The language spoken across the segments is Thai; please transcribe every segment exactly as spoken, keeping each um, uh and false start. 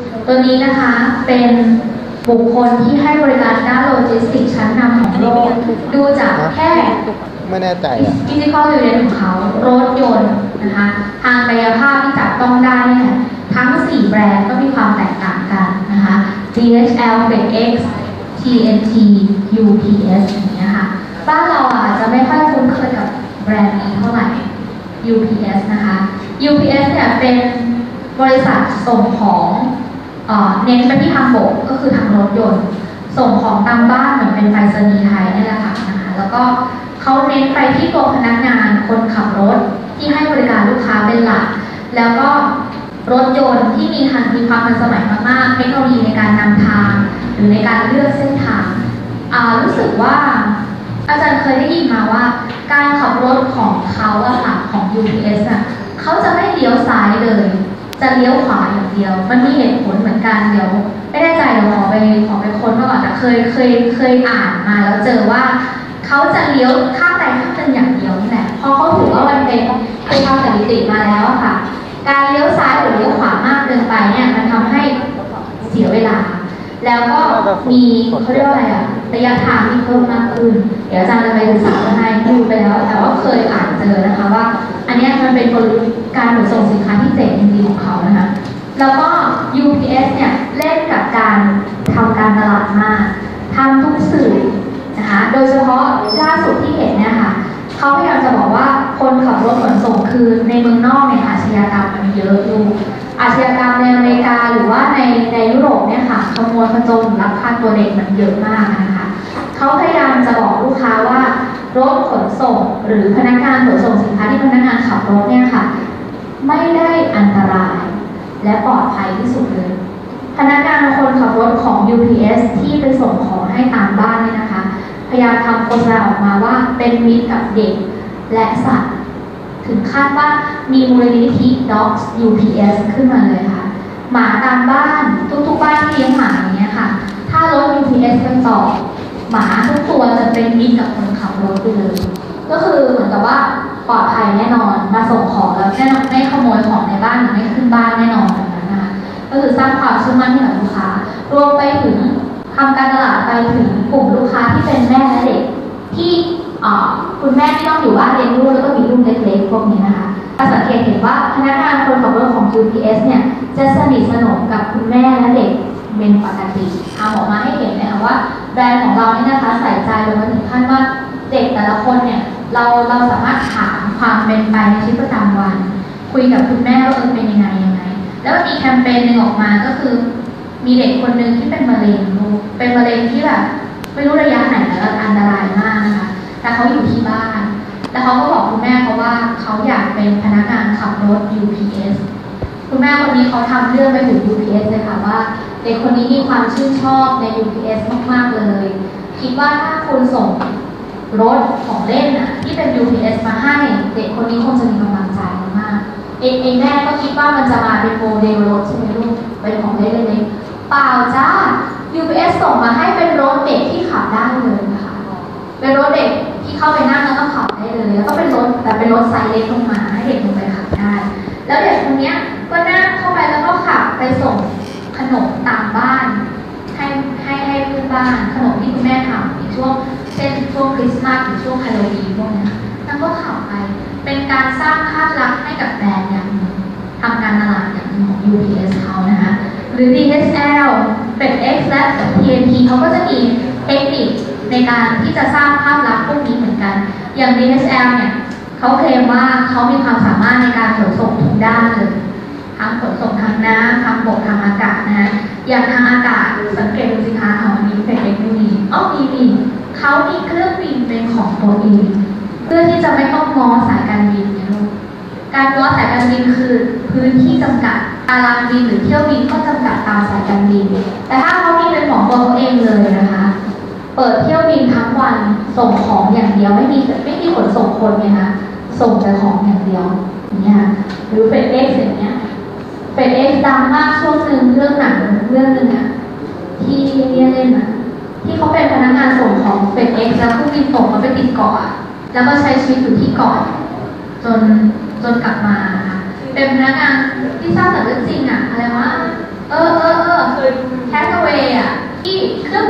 ตัวนี้นะคะเป็นบุคคลที่ให้บริการด้านโลจิสติกส์ชั้นนำของโลกดูจากแค่ไม่แน่ใจอ่ะฟิสิกอลยูนิตของเขารถยนต์นะคะทางกายภาพที่จับต้องได้เนี่ยทั้งสี่แบรนด์ก็มีความแตกต่างกันนะคะ ดี เอช แอล เฟด เอ็กซ์ ที เอ็น ที ยู พี เอส อย่างเงี้ยค่ะบ้านเราอาจจะไม่ค่อยคุ้นเคยกับแบรนด์นี้เท่าไหร่ ยู พี เอส นะคะ ยู พี เอส เนี่ยเป็นบริษัทส่งของเอ่อเน้นไปที่ทางบกก็คือทางรถยนต์ส่งของตามบ้านเหมือนเป็นไปรษณีย์ไทยนี่แหละค่ะนะคะแล้วก็เขาเน้นไปที่ตัวพนักงานคนขับรถที่ให้บริการลูกค้าเป็นหลักแล้วก็รถยนต์ที่มีทันมีความทันสมัยมากๆเทคโนโลยีในการนำทางหรือในการเลือกเส้นทางรู้สึกว่าอาจารย์เคยได้ยินมาว่าการขับรถของเขาอะค่ะของ ยู พี เอส อะเขาจะไม่เลี้ยวซ้ายเลยจะเลี้ยวขวาอย่างเดียวมันมีเหตุผลเหมือนกันเดี๋ยวไม่แน่ใจเดี๋ยวขอไปขอไปค้นมาก่อนแต่เคยเคยเคยอ่านมาแล้วเจอว่าเขาจะเลี้ยวข้างใดข้างหนึ่งอย่างเดียวนี่แหละเพราะเขาถือว่ามันเป็นเป็นความสถิติมาแล้วค่ะการเลี้ยวซ้ายหรือเลี้ยวขวามากเกินไปเนี่ยมันทำให้เสียเวลาแล้วก็มีเขาเรียกว่าอะไรอะระยะทางที่เพิ่มมากขึ้นเดี๋ยวอาจารย์จะไปศึกษาให้ดูไปแล้วแต่ว่าเคยอ่านเจอนะคะว่าอันนี้มันเป็นกลยุทธ์การขนส่งสินค้าที่เจ๋งจริงๆของเขานะคะแล้วก็ ยู พี เอส เนี่ยเล่นกับการทำการตลาดมากทำทุกสื่อนะคะโดยเฉพาะล่าสุดที่เห็นเนี่ยค่ะเขาพยายามจะบอกว่าคนขับรถขนส่งคือในเมืองนอกเนี่ยอาชญากรรมมันเยอะดูอาชญากรรมในอเมริกาหรือว่าในในยุโรปเนี่ยค่ะขโมยขโจรลักพาตัวเด็กมันเยอะมากนะคะเขาพยายามจะบอกลูกค้าว่ารถขนส่งหรือพนักงานขนส่งสินค้าที่พนักงานขับรถเนี่ยค่ะไม่ได้อันตรายและปลอดภัยที่สุดเลยพนักงานคนขับรถของ ยู พี เอส ที่ไปส่งของให้ตามบ้านเนี่ยนะคะพยายามทำโฆษณาออกมาว่าเป็นมิตรกับเด็กและสัตว์ถึงขั้นว่ามีมูลนิธิ Dogs ยู พี เอส ขึ้นมาเลยค่ะหมาตามบ้านทุกๆบ้านที่เลี้ยงหมาอย่างเงี้ยค่ะถ้ารถ ยู พี เอส ไปต่อหมาทุกตัวจะเป็นมิตรกับคนขับรถไปเลยก็คือเหมือนกับว่าปลอดภัยแน่นอนมาส่งของแล้วแน่นอนไม่ขโมยของในบ้านหรือไม่ขึ้นบ้านแน่นอนแบบนั้นนะคะก็คือสร้างความเชื่อมั่นให้กับลูกค้ารวมไปถึงทำการตลาดไปถึงกลุ่มลูกค้าที่เป็นแม่และเด็กที่คุณแม่ที่ต้องอยู่บ้านเลี้ยงลูกแล้วก็มีลูกเล็กๆพวกนี้นะคะสังเกตเห็นว่าพนักงานคนขับรถของ ยู พี เอส เนี่ยจะสนิทสนมกับคุณแม่และเด็กเป็นปกติทำออกมาให้เห็นเลยค่ะว่าแบรนด์ของเราเนี่ยนะคะใส่ใจลงมาถึงขั้นว่าเด็กแต่ละคนเนี่ยเราเราสามารถถามความเป็นไปในชีวิตประจำวันคุยกับคุณแม่ว่าเออเป็นยังไงยังไงแล้วมีแคมเปญหนึ่งออกมาก็คือมีเด็กคนหนึ่งที่เป็นมะเร็งเป็นมะเร็งที่แบบไม่รู้ระยะไหนแล้วอันตรายมากนะคะแต่เขาอยู่ที่บ้านแล้วเขาก็บอกคุณแม่เขาว่าเขาอยากเป็นพนักงานขับรถ ยู พี เอส คุณแม่คนนี้เขาทำเรื่องไปถึง ยู พี เอส เลยค่ะว่าเด็กคนนี้มีความชื่นชอบใน ยู พี เอส มากๆเลยคิดว่าถ้าคุณส่งรถของเล่นน่ะที่เป็น ยู พี เอส มาให้เด็กคนนี้คงจะมีกำลังใจมากเองเองแม่ก็คิดว่ามันจะมาเป็นโมเดลรถใช่ไหมลูกเป็นของเล่นเล็กๆเปล่าจ้า ยู พี เอส ส่งมาให้เป็นรถเด็กที่ขับได้เลยนะคะเป็นรถเด็กที่เข้าไปนั่งแล้วก็ขับได้เลยแล้วก็เป็นรถแต่เป็นรถไซส์เล็กลงมาให้เด็กลงไปขับได้แล้วเด็กคนนี้ก็นั่งเข้าไปแล้วก็ขับไปส่งขนมตามบ้านให้ให้ให้เพื่อนบ้านขนมที่คุณแม่ทำในช่วงเช่นช่วงคริสต์มาสหรือช่วงฮาโลวีนพวกนี้แล้วก็ขับไปเป็นการสร้างภาพลักษณ์ให้กับแบรนด์อย่างหนึ่งทำการตลาดอย่างหนึ่งของ ยู พี เอส เขานะคะหรือ ดี เอช แอล เฟด เอ็กซ์ และ ที เอ็น ที เขาก็จะมีเทคนิคในการที่จะสร้างภาพลักษณ์พวกนี้เหมือนกันอย่าง ดี เอช แอล เนี่ยเขาเคลมว่าเขามีความสามารถในการขนส่งทุกด้านเลยทั้งขนส่งทางน้ำทางบกทางอากาศนะอย่างทางอากาศสังเกตดูสิคะเอาอันนี้เป็นเทคโนโลยีอ๋อมีมีเขามีเครื่องบินเป็นของตัวเองเพื่อที่จะไม่ต้องง้อสายการบินนะลูกการง้อสายการบินคือพื้นที่จำกัดตารางบินหรือเที่ยวบินก็จำกัดตามสายการบินแต่ถ้าเขามีเป็นของตัวเขาเองเลยนะคะเปิดเที่ยวบินทั้งวันส่งของอย่างเดียวไม่มีไม่มีขนส่งคนไงคะส่งแต่ของอย่างเดียวเนี่ยหรือเป็นเอ็กซ์อย่างเงี้ยเป็นเอ็กซ์ดังมากช่วงหนึ่งเรื่องหนังเรื่องหนึ่งอะที่เรียนเล่นอะที่เขาเป็นพนักงานส่งของเป็นเอ็กซ์แล้วผู้บินตกมาไปติดเกาะแล้วก็ใช้ชีวิตอยู่ที่เกาะจนจนกลับมาค่ะเป็นพนักงานที่สร้างแต่เรื่องจริงอะอะไรวะเออเออเอ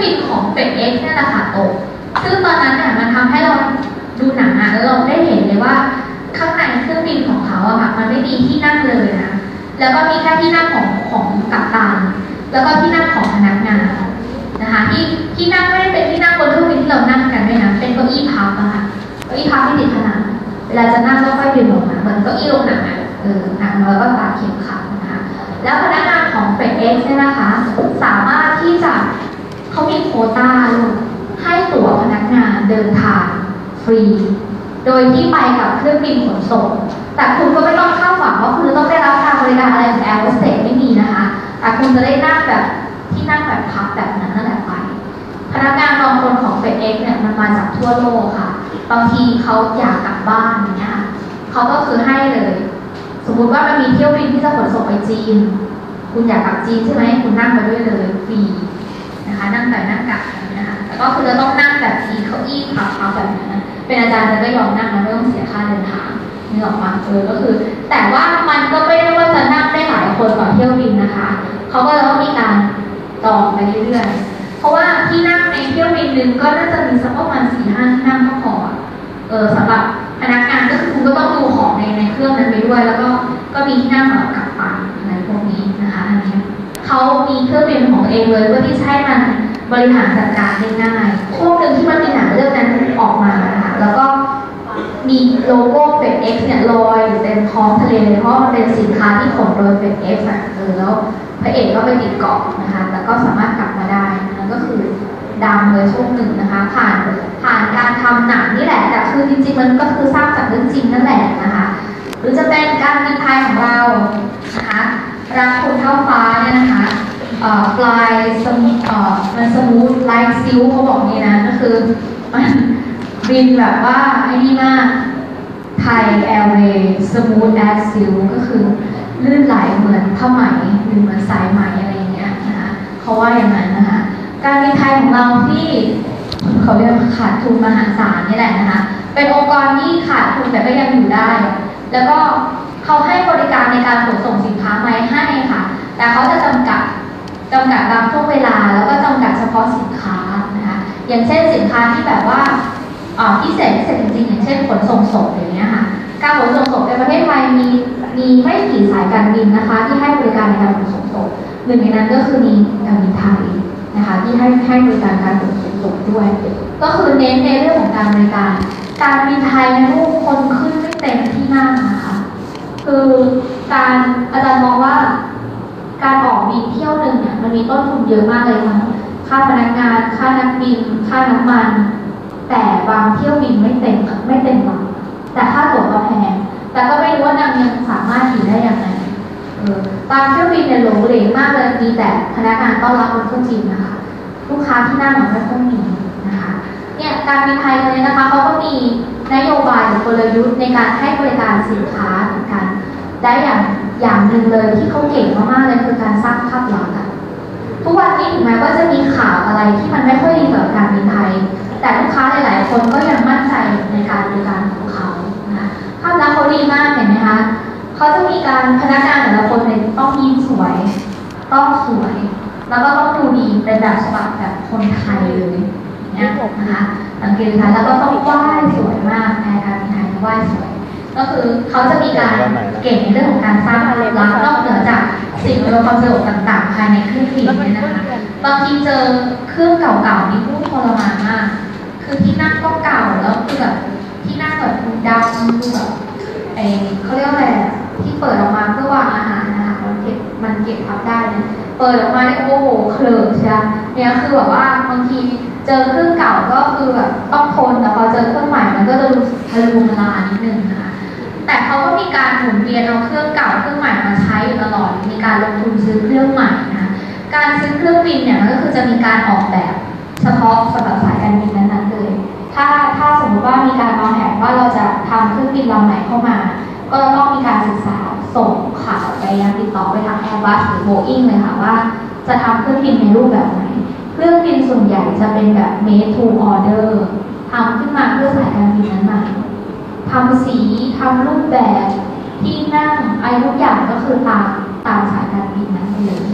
บินของเป็ดเอ็กซ์เนี่ยราคาตกซึ่งตอนนั้นเนี่ยมันทำให้เราดูหนังอ่ะแล้วเราได้เห็นเลยว่าข้างในเครื่องบินของเขาอะค่ะมันไม่มีที่นั่งเลยนะแล้วก็มีแค่ที่นั่งของของกัปตันแล้วก็ที่นั่งของพนักงานนะคะที่ที่นั่งไม่ได้เป็นที่นั่งบนเครื่องบินที่เรานั่งกันด้วยนะเป็นเก้าอี้พับอะค่ะเก้าอี้พับที่ติดผนังเวลาจะนั่งก็ค่อยดึงออกมาเหมือนเก้าอี้โรงหนังอะเออหนังแล้วก็ตาเข็มขัดนะคะแล้วพนักงานของเป็ดเอ็กซ์เนี่ยนะคะสามารถที่จะเขามีโควต้าให้ตั๋วพนักงานเดินทางฟรีโดยที่ไปกับเครื่องบินขนส่งแต่คุณก็ไม่ต้องคาดหวังว่าคุณจะต้องได้รับการบริการอะไรจากแอร์โฮสเตสไม่มีนะคะแต่คุณจะได้นั่งแบบที่นั่งแบบพับแบบนั้นนั่นแหละไปพนักงานบางคนของเป็ดเอ็กซ์เนี่ยมันมาจากทั่วโลกค่ะบางทีเขาอยากกลับบ้านอย่างเงี้ยเขาก็คือให้เลยสมมุติว่ามันมีเที่ยวบินที่จะขนส่งไปจีนคุณอยากกลับจีนใช่ไหมคุณนั่งไปด้วยเลยฟรีนะคะนั่งไปนั่งกลับนะคะแต่ก็คือจะต้องนั่งแบบที่เก้าอี้พับๆแบบนั้นเป็นอาจารย์จะก็ยอมนั่งนะไม่ต้องเสียค่าเดินทางนี่ออกมาเออก็คือแต่ว่ามันก็ไม่ได้ว่าจะนั่งได้หลายคนต่อเที่ยวบินนะคะเขาก็จะต้องมีการจองไปเรื่อยๆเพราะว่าที่นั่งในเที่ยวบินนึงก็น่าจะมีสักประมาณสี่ห้าที่นั่งก็พอเออสำหรับพนักงานก็คือคุณก็ต้องดูของในในเครื่องนั้นไปด้วยแล้วก็ก็มีที่นั่งสำหรับกัปตันอะไรพวกนี้นะคะอันนี้เขามีเครื่องบินของเองเลยเพื่อที่จะให้มันบริหารจัดการได้ง่ายช่วงหนึ่งที่มันมีหนังเรื่องนั้นออกมานะคะแล้วก็มีโลโก้เป็ด X เนี่ยลอยอยู่เต็มท้องทะเลเลยเพราะมันเป็นสินค้าที่ขนโดยเป็ด X อ่ะเออแล้วพระเอกก็ไปติดเกาะนะคะแล้วก็สามารถกลับมาได้นั่นก็คือดังเลยช่วงหนึ่งนะคะผ่านผ่านการทำหนังนี่แหละแต่คือจริงๆมันก็คือสร้างจากเรื่องจริงนั่นแหละนะคะหรือจะเป็นการบินไทยของเรานะคะรักคุณเท่าฟ้าเนี่ยนะคะปลายสมมันสมูทไลท์ซิลเขาบอกนี่นะก็คือมันบินแบบว่าไอ้นี่มากไทยแอร์เวย์สมูทแอสซิลก็คือลื่นไหลเหมือนผ้าไหมหรือเหมือนสายไหมอะไรอย่างเงี้ยนะคะเขาว่าอย่างนั้นนะคะการบินไทยของเราที่เขาเรียกขาดทุนมหาศาลนี่แหละนะคะเป็นองค์กรที่ขาดทุนแต่ก็ยังอยู่ได้แล้วก็เขาให้บริการในการขนส่งสินค้าไหมให้ค่ะแต่เขาจะจำกัดจำกัดบางช่วงเวลาแล้วก็จำกัดเฉพาะสินค้านะคะอย่างเช่นสินค้าที่แบบว่าพิเศษพิเศษจริงๆอย่างเช่นขนส่งศพอย่างเงี้ยค่ะการขนส่งศพในประเทศไทยมีมีไม่กี่สายการบินนะคะที่ให้บริการในการขนส่งศพหนึ่งในนั้นก็คือมีการบินไทยนะคะที่ให้ให้บริการการขนส่งศพด้วยก็คือเน้นในเรื่องของการบริการการบินไทยในรูปคนขึ้นไม่เต็มที่นั่งนะคะคือการอาจารย์มองว่าการออกบินเที่ยวหนึ่งเนี่ยมันมีต้นทุนเยอะมากเลยค่ะค่าพนักงานค่านักบินค่าน้ำมันแต่บางเที่ยวบินไม่เต็มไม่เต็มลำแต่ค่าตั๋วก็แพงแต่ก็ไม่รู้ว่านางยังสามารถอยู่ได้อย่างไรเออบางเที่ยวบินเนี่ยหลงเหลงมากเลยมีแต่พนักงานต้อนรับบนเครื่องบินนะคะลูกค้าที่นั่งไม่ค่อยมีนะคะเนี่ยการบินไทยตอนนี้นะคะเขาก็มีนโยบายหรือกลยุทธ์ในการให้บริการสินค้าเหมือนกันได้อย่างอย่างหนึ่งเลยที่เขาเก่งมากๆเลยคือการสร้างภาพลักษณ์ทุกวันนี้ถึงแม้ว่าจะมีข่าวอะไรที่มันไม่ค่อยดีกับการบินไทยแต่ลูกค้าหลายๆคนก็ยังมั่นใจในการบริการของเขานะภาพลักษณ์เขาดีมากเห็นไหมคะเขาจะมีการพนักงานแต่ละคนเนี่ยต้องยิ้มสวยต้องสวยแล้วก็ต้องดูดีเป็นแบบฉบับแบบคนไทยเลยเนี่ยนะคะสังเกตค่ะแล้วก็ต้องไหว้สวยมากในการบินไทยไหว้สวยก็คือเขาจะมีการเก่งในเรื่องของการสร้างภาพลักษณ์นอกเหนือจากสิ่งอำนวยความสะดวกต่างๆภายในเครื่องบินเนี่ยนะคะบางทีเจอเครื่องเก่าๆนี่ผู้ทรมานมากคือที่นั่งก็เก่าแล้วคือแบบที่นั่งแบบดำคือแบบไอเขาเรียกอะไรที่เปิดออกมาเพื่อวางอาหารนะคะมันเก็บมันเก็บพับได้เนี่ยเปิดออกมาเนี่ยโอ้โหเคลิ้มใช่ไหมเนี่ยคือแบบว่าบางทีเจอเครื่องเก่าก็คือแบบต้องทนแต่พอเจอเครื่องใหม่มันก็จะรู้ทะลุมลานิดนึงนะคะแต่เขาก็มีการหมุนเวียนเอาเครื่องเก่าเครื่องใหม่มาใช้อยู่ตลอดมีการลงทุนซื้อเครื่องใหม่นะการซื้อเครื่องบินเนี่ยมันก็คือจะมีการออกแบบเฉพาะสำหรับสายการบินนั้นๆเลยถ้าถ้าสมมติว่ามีการวางแผนว่าเราจะทำเครื่องบินลำใหม่เข้ามาก็ต้องมีการศึกษาส่งข่าวไปยังติดต่อไปทาง Airbus หรือ Boeing เลยค่ะว่าจะทำเครื่องบินในรูปแบบไหนเครื่องบินส่วนใหญ่จะเป็นแบบ made to order ทำขึ้นมาเพื่อสายการบินนั้นๆทำสีทำรูปแบบที่นั่งอะไรทุกอย่างก็คือตามตามสายการบินนั้นเลย